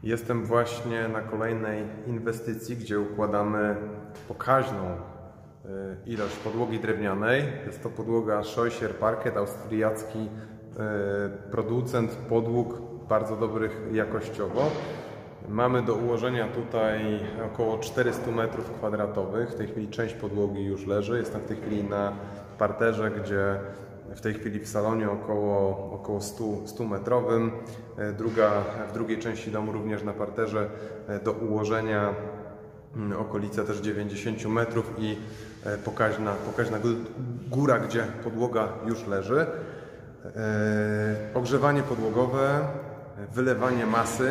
Jestem właśnie na kolejnej inwestycji, gdzie układamy pokaźną ilość podłogi drewnianej. Jest to podłoga Scheucher Parket, austriacki producent podłóg bardzo dobrych jakościowo. Mamy do ułożenia tutaj około 400 m2. W tej chwili część podłogi już leży. Jestem w tej chwili na parterze, gdzie w tej chwili w salonie około 100 metrowym. W drugiej części domu również na parterze do ułożenia okolice też 90 metrów i pokaźna góra, gdzie podłoga już leży. Ogrzewanie podłogowe, wylewanie masy.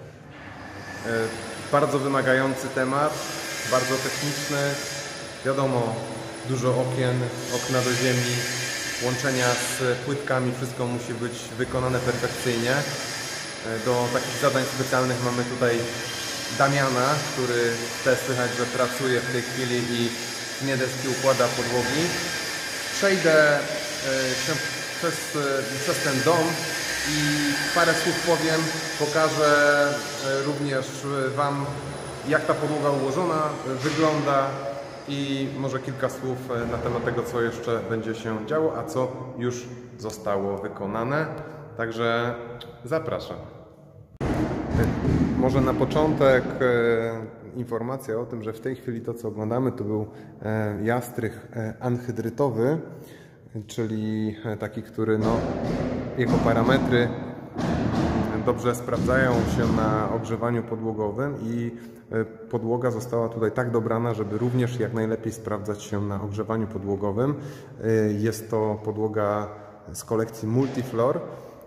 Bardzo wymagający temat, bardzo techniczny. Wiadomo, dużo okna do ziemi, łączenia z płytkami, wszystko musi być wykonane perfekcyjnie. Do takich zadań specjalnych mamy tutaj Damiana, który też słychać, że pracuje w tej chwili i nie deski układa podłogi. Przejdę się przez ten dom i parę słów powiem, pokażę również Wam, jak ta podłoga ułożona wygląda i może kilka słów na temat tego, co jeszcze będzie się działo, a co już zostało wykonane. Także zapraszam. Może na początek informacja o tym, że w tej chwili to, co oglądamy, to był jastrych anhydrytowy, czyli taki, który jego parametry dobrze sprawdzają się na ogrzewaniu podłogowym i podłoga została tutaj tak dobrana, żeby również jak najlepiej sprawdzać się na ogrzewaniu podłogowym. Jest to podłoga z kolekcji Multiflor.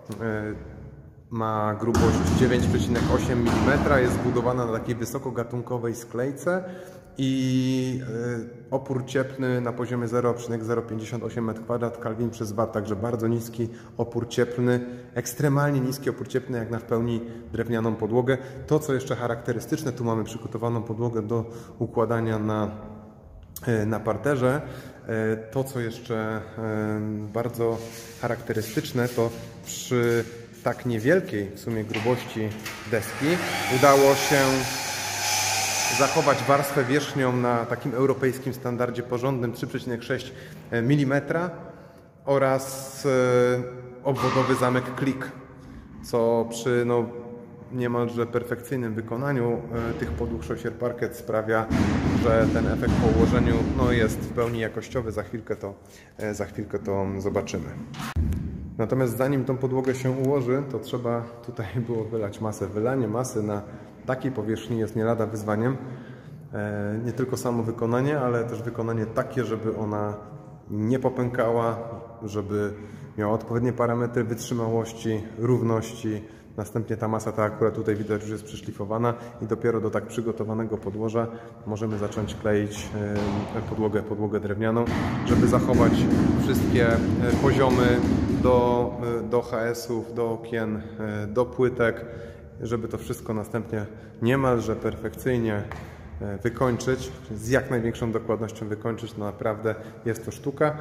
Ma grubość 9,8 mm, jest zbudowana na takiej wysokogatunkowej sklejce i opór cieplny na poziomie 0,058 m2 Kelvin przez W, także bardzo niski opór cieplny, ekstremalnie niski opór cieplny jak na w pełni drewnianą podłogę. To, co jeszcze charakterystyczne, tu mamy przygotowaną podłogę do układania na parterze. To, co jeszcze bardzo charakterystyczne, to przy tak niewielkiej w sumie grubości deski udało się zachować warstwę wierzchnią na takim europejskim standardzie porządnym 3,6 mm oraz obwodowy zamek klik, co przy niemalże perfekcyjnym wykonaniu tych podłóg Scheucher Parket sprawia, że ten efekt po ułożeniu jest w pełni jakościowy. Za chwilkę to zobaczymy. Natomiast zanim tą podłogę się ułoży, to trzeba tutaj było wylać masę. Wylanie masy na takiej powierzchni jest nie lada wyzwaniem. Nie tylko samo wykonanie, ale też wykonanie takie, żeby ona nie popękała, żeby miała odpowiednie parametry wytrzymałości, równości. Następnie ta masa, ta akurat tutaj widać, już jest przyszlifowana i dopiero do tak przygotowanego podłoża możemy zacząć kleić podłogę drewnianą, żeby zachować wszystkie poziomy do HS-ów, do okien, do płytek, żeby to wszystko następnie niemalże perfekcyjnie wykończyć, z jak największą dokładnością wykończyć. Naprawdę jest to sztuka.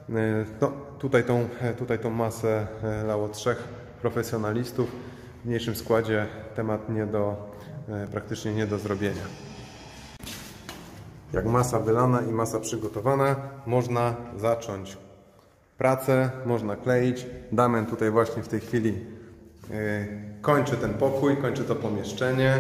Tutaj tą masę lało 3 profesjonalistów. W mniejszym składzie temat praktycznie nie do zrobienia. Jak masa wylana i masa przygotowana, można zacząć pracę, można kleić. Damian tutaj właśnie w tej chwili kończy ten pokój, kończy to pomieszczenie.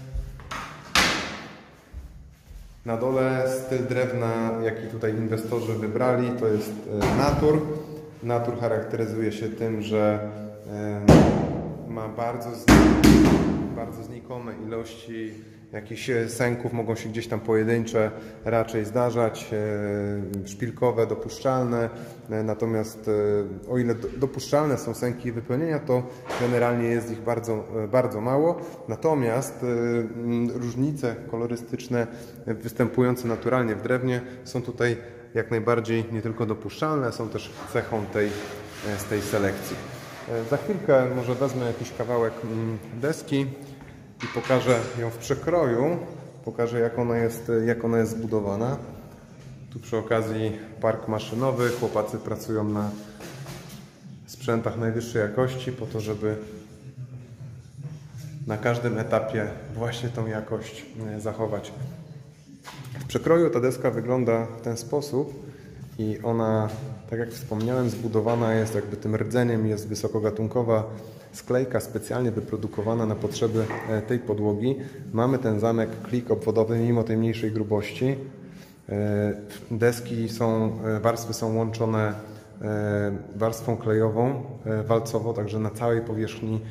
Na dole styl drewna, jaki tutaj inwestorzy wybrali, to jest Natur. Natur charakteryzuje się tym, że ma bardzo znikome ilości jakichś sęków, mogą się gdzieś tam pojedyncze raczej zdarzać, szpilkowe, dopuszczalne. Natomiast o ile dopuszczalne są sęki wypełnienia, to generalnie jest ich bardzo mało. Natomiast różnice kolorystyczne występujące naturalnie w drewnie są tutaj jak najbardziej nie tylko dopuszczalne, są też cechą z tej selekcji. Za chwilkę może wezmę jakiś kawałek deski i pokażę ją w przekroju, pokażę jak ona jest zbudowana. Tu przy okazji park maszynowy, chłopacy pracują na sprzętach najwyższej jakości po to, żeby na każdym etapie właśnie tą jakość zachować. W przekroju ta deska wygląda w ten sposób i ona, tak jak wspomniałem, zbudowana jest jakby tym rdzeniem, jest wysokogatunkowa sklejka specjalnie wyprodukowana na potrzeby tej podłogi. Mamy ten zamek klik obwodowy mimo tej mniejszej grubości. Deski warstwy są łączone warstwą klejową, walcowo, także na całej powierzchni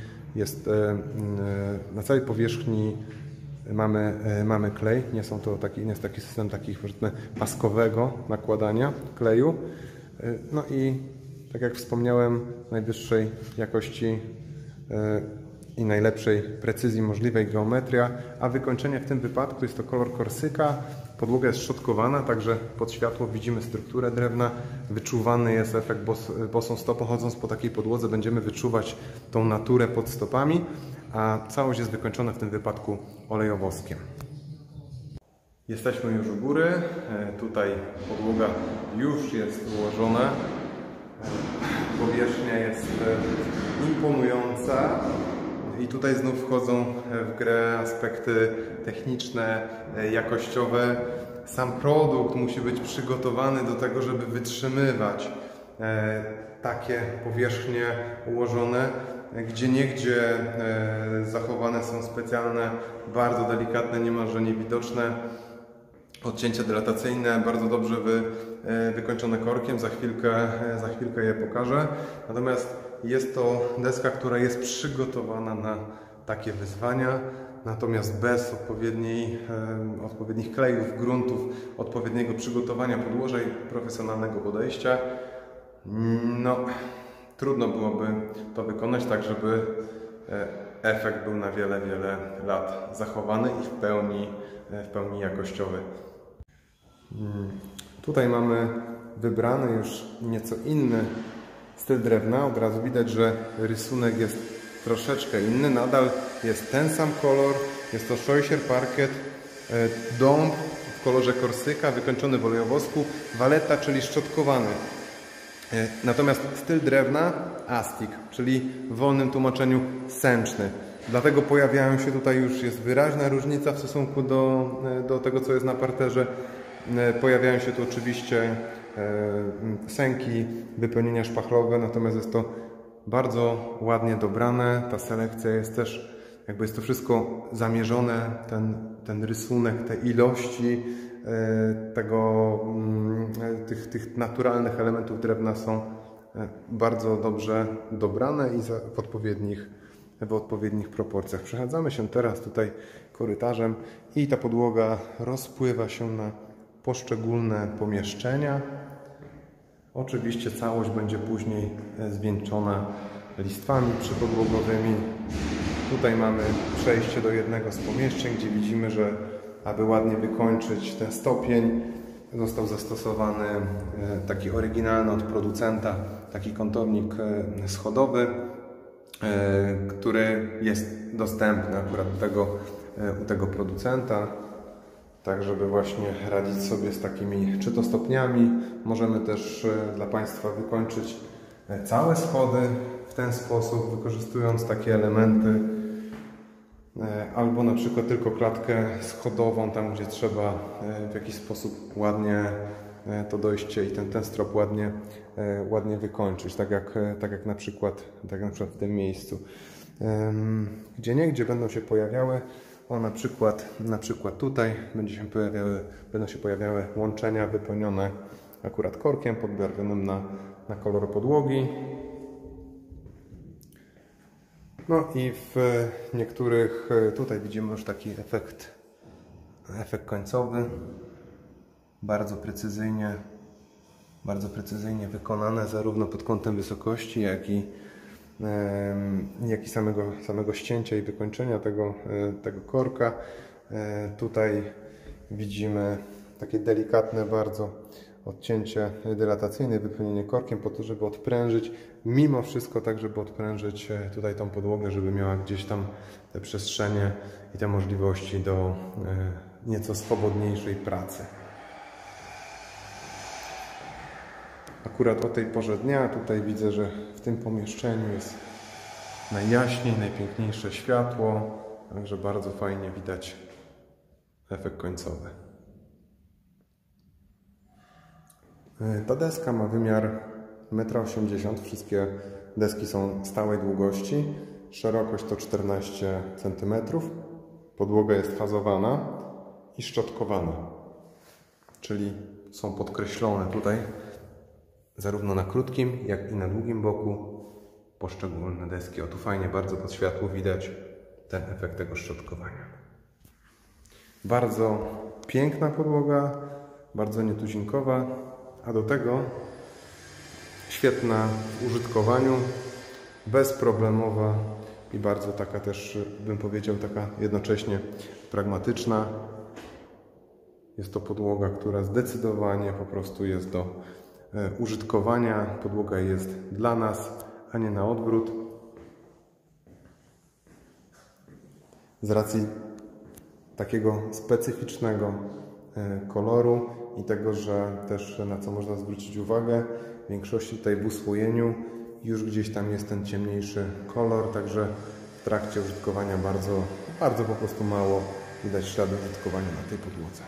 mamy klej. Nie jest taki system powiedzmy paskowego nakładania kleju. No i tak jak wspomniałem, najwyższej jakości i najlepszej precyzji możliwej geometria, a wykończenie w tym wypadku jest to kolor korsyka. Podłoga jest szczotkowana, także pod światło widzimy strukturę drewna. Wyczuwany jest efekt bosą stopą. Chodząc po takiej podłodze będziemy wyczuwać tą naturę pod stopami, a całość jest wykończona w tym wypadku olejowoskiem. Jesteśmy już u góry. Tutaj podłoga już jest ułożona. Powierzchnia jest imponująca. I tutaj znów wchodzą w grę aspekty techniczne, jakościowe. Sam produkt musi być przygotowany do tego, żeby wytrzymywać takie powierzchnie ułożone. Gdzieniegdzie zachowane są specjalne, bardzo delikatne, niemalże niewidoczne odcięcia dilatacyjne, bardzo dobrze wykończone korkiem. Za chwilkę je pokażę. Natomiast jest to deska, która jest przygotowana na takie wyzwania, natomiast bez odpowiednich klejów, gruntów, odpowiedniego przygotowania podłoża i profesjonalnego podejścia, no, trudno byłoby to wykonać tak, żeby efekt był na wiele, wiele lat zachowany i w pełni jakościowy. Tutaj mamy wybrany już nieco inny styl drewna. Od razu widać, że rysunek jest troszeczkę inny. Nadal jest ten sam kolor. Jest to Scheuscher parkiet, dąb w kolorze korsyka, wykończony w olejowosku, waleta, czyli szczotkowany. Natomiast styl drewna astic, czyli w wolnym tłumaczeniu sęczny. Dlatego pojawiają się tutaj, już jest wyraźna różnica w stosunku do tego, co jest na parterze. Pojawiają się tu oczywiście sęki, wypełnienia szpachlowe, natomiast jest to bardzo ładnie dobrane. Ta selekcja jest też, jakby jest to wszystko zamierzone, ten rysunek, te ilości tych naturalnych elementów drewna są bardzo dobrze dobrane i w odpowiednich proporcjach. Przechadzamy się teraz tutaj korytarzem i ta podłoga rozpływa się na poszczególne pomieszczenia. Oczywiście całość będzie później zwieńczona listwami przypodłogowymi. Tutaj mamy przejście do jednego z pomieszczeń, gdzie widzimy, że aby ładnie wykończyć ten stopień, został zastosowany taki oryginalny od producenta, taki kątownik schodowy, który jest dostępny akurat u tego producenta. Tak, żeby właśnie radzić sobie z takimi czy to stopniami. Możemy też dla Państwa wykończyć całe schody w ten sposób, wykorzystując takie elementy, albo na przykład tylko klatkę schodową, tam gdzie trzeba w jakiś sposób ładnie to dojście i ten strop ładnie wykończyć, tak jak na przykład w tym miejscu. Gdzieniegdzie będą się pojawiały, na przykład tutaj będą się pojawiały łączenia wypełnione akurat korkiem podbarwionym na kolor podłogi. No i w niektórych, tutaj widzimy już taki efekt końcowy, bardzo precyzyjnie wykonane zarówno pod kątem wysokości, jak i samego ścięcia i wykończenia tego korka. Tutaj widzimy takie delikatne bardzo odcięcie dylatacyjne, wypełnienie korkiem po to, żeby odprężyć, mimo wszystko tak, żeby odprężyć tutaj tą podłogę, żeby miała gdzieś tam te przestrzenie i te możliwości do nieco swobodniejszej pracy. Akurat o tej porze dnia tutaj widzę, że w tym pomieszczeniu jest najjaśniej, najpiękniejsze światło, także bardzo fajnie widać efekt końcowy. Ta deska ma wymiar 1,80 m. Wszystkie deski są stałej długości. Szerokość to 14 cm. Podłoga jest fazowana i szczotkowana. Czyli są podkreślone tutaj zarówno na krótkim, jak i na długim boku poszczególne deski. O, tu fajnie, bardzo pod światło widać ten efekt tego szczotkowania. Bardzo piękna podłoga, bardzo nietuzinkowa, a do tego świetna w użytkowaniu, bezproblemowa i bardzo taka też, bym powiedział, taka jednocześnie pragmatyczna. Jest to podłoga, która zdecydowanie po prostu jest do użytkowania. Podłoga jest dla nas, a nie na odwrót. Z racji takiego specyficznego koloru i tego, że też na co można zwrócić uwagę, w większości tutaj w usłojeniu już gdzieś tam jest ten ciemniejszy kolor, także w trakcie użytkowania bardzo po prostu mało widać ślady użytkowania na tej podłodze.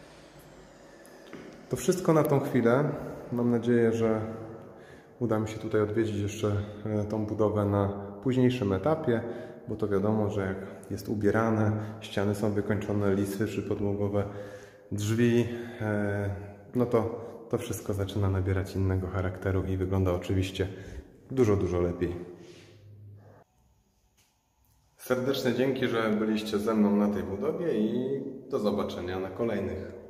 To wszystko na tą chwilę. Mam nadzieję, że uda mi się tutaj odwiedzić jeszcze tą budowę na późniejszym etapie, bo to wiadomo, że jak jest ubierane, ściany są wykończone, listwy przypodłogowe, drzwi, no to wszystko zaczyna nabierać innego charakteru i wygląda oczywiście dużo lepiej. Serdeczne dzięki, że byliście ze mną na tej budowie i do zobaczenia na kolejnych.